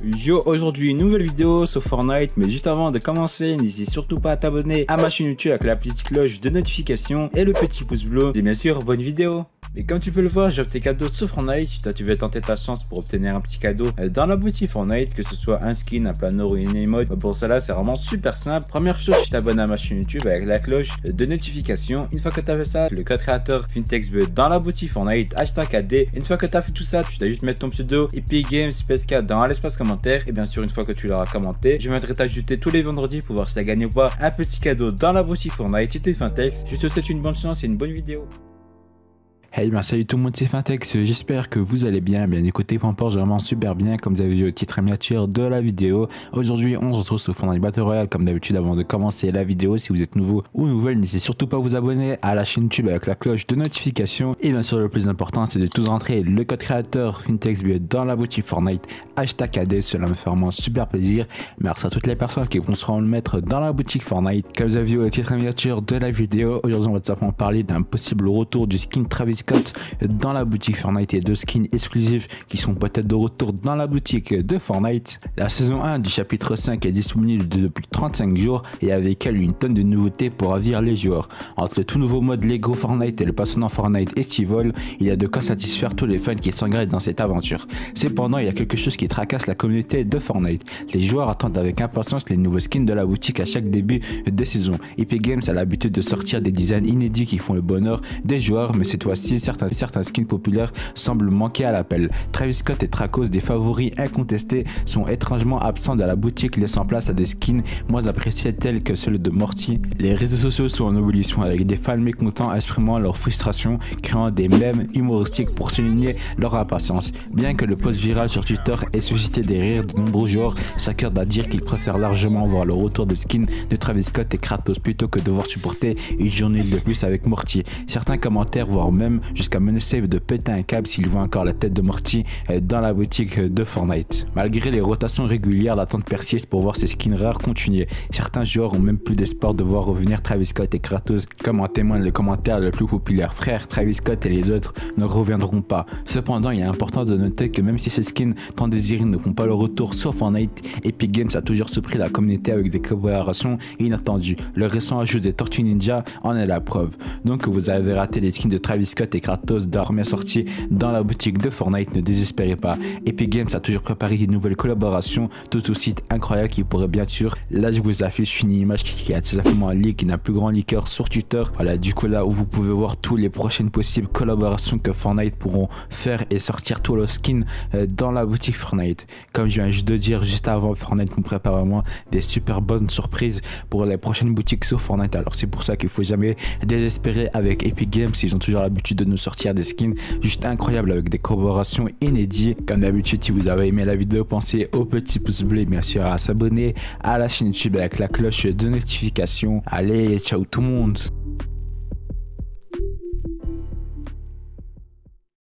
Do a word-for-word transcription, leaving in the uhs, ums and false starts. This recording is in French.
Yo, aujourd'hui une nouvelle vidéo sur Fortnite, mais juste avant de commencer, n'hésite surtout pas à t'abonner à ma chaîne YouTube avec la petite cloche de notification et le petit pouce bleu. Et bien sûr, bonne vidéo. Et comme tu peux le voir, j'offre tes cadeaux sur Fortnite. Si toi tu veux tenter ta chance pour obtenir un petit cadeau dans la boutique Fortnite, que ce soit un skin, un planeur ou une emote, pour cela c'est vraiment super simple. Première chose, tu t'abonnes à ma chaîne YouTube avec la cloche de notification. Une fois que tu as fait ça, le code créateur FinTextBud dans la boutique Fortnite, hashtag A D. Une fois que tu as fait tout ça, tu dois juste mettre ton pseudo Epic Games P S K dans l'espace commentaire. Et bien sûr, une fois que tu l'auras commenté, je viendrai t'ajouter tous les vendredis pour voir si tu as gagné ou pas un petit cadeau dans la boutique Fortnite. C'était Fintex. Je te souhaite une bonne chance et une bonne vidéo. Hey, ben salut tout le monde, c'est Fintex, j'espère que vous allez bien. Bien écoutez, peu importe, vraiment super bien, comme vous avez vu au titre et miniature de la vidéo. Aujourd'hui, on se retrouve sur Fortnite Battle Royale, comme d'habitude. Avant de commencer la vidéo, si vous êtes nouveau ou nouvelle, n'hésitez surtout pas à vous abonner à la chaîne YouTube avec la cloche de notification. Et bien sûr, le plus important, c'est de tous rentrer le code créateur FinTextBud dans la boutique Fortnite, hashtag A D, cela me fait vraiment super plaisir. Merci à toutes les personnes qui vont se le mettre dans la boutique Fortnite. Comme vous avez vu au titre et miniature de la vidéo, aujourd'hui, on va tout simplement parler d'un possible retour du skin Travis Scott dans la boutique Fortnite et deux skins exclusifs qui sont peut-être de retour dans la boutique de Fortnite. La saison un du chapitre cinq est disponible depuis trente-cinq jours et avec elle une tonne de nouveautés pour ravir les joueurs. Entre le tout nouveau mode Lego Fortnite et le passionnant Fortnite Estival, il y a de quoi satisfaire tous les fans qui s'engagent dans cette aventure. Cependant, il y a quelque chose qui tracasse la communauté de Fortnite. Les joueurs attendent avec impatience les nouveaux skins de la boutique à chaque début de saison. Epic Games a l'habitude de sortir des designs inédits qui font le bonheur des joueurs, mais cette fois-ci, certains certains skins populaires semblent manquer à l'appel. Travis Scott et Tracos, des favoris incontestés, sont étrangement absents de la boutique, laissant place à des skins moins appréciés tels que ceux de Morty. Les réseaux sociaux sont en ébullition avec des fans mécontents exprimant leur frustration, créant des mèmes humoristiques pour souligner leur impatience. Bien que le post viral sur Twitter ait suscité des rires, de nombreux joueurs s'accordent à dire qu'ils préfèrent largement voir le retour de skins de Travis Scott et Kratos plutôt que devoir supporter une journée de plus avec Morty. Certains commentaires, voire même jusqu'à menacer de péter un câble s'il voit encore la tête de Morty dans la boutique de Fortnite. Malgré les rotations régulières, l'attente persiste pour voir ces skins rares continuer. Certains joueurs ont même plus d'espoir de voir revenir Travis Scott et Kratos, comme en témoigne le commentaire le plus populaire: frère, Travis Scott et les autres ne reviendront pas. Cependant, il est important de noter que même si ces skins tant désirés ne font pas le retour sur Fortnite, Epic Games a toujours surpris la communauté avec des collaborations inattendues. Le récent ajout des Tortues Ninja en est la preuve. Donc, vous avez raté les skins de Travis Scott et Kratos désormais sortis dans la boutique de Fortnite, ne désespérez pas. Epic Games a toujours préparé de nouvelles collaborations tout aussi incroyables qui pourraient bien sûr. Là, je vous affiche une image qui a tout simplement un leak d'un plus grand leaker sur Twitter. Voilà, du coup là où vous pouvez voir toutes les prochaines possibles collaborations que Fortnite pourront faire et sortir tous leurs skins euh, dans la boutique Fortnite. Comme je viens juste de dire juste avant, Fortnite nous prépare vraiment des super bonnes surprises pour les prochaines boutiques sur Fortnite. Alors c'est pour ça qu'il faut jamais désespérer avec Epic Games. Ils ont toujours l'habitude de nous sortir des skins juste incroyables avec des collaborations inédites. Comme d'habitude, si vous avez aimé la vidéo, pensez au petit pouce bleu et bien sûr à s'abonner à la chaîne YouTube avec la cloche de notification. Allez, ciao tout le monde.